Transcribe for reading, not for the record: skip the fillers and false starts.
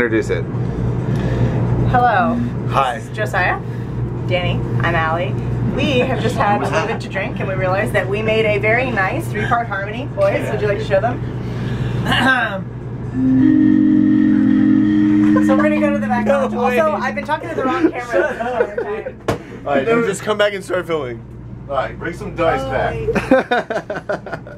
introduce it. Hello. Hi. This is Josiah. Danny. I'm Allie. We have just had a little bit to drink and we realized that we made a very nice 3-part harmony. Boys, would you like to show them? So we're gonna go to the back. Also, I've been talking to the wrong camera the entire time. Alright, just come back and start filming. Alright, bring some dice back.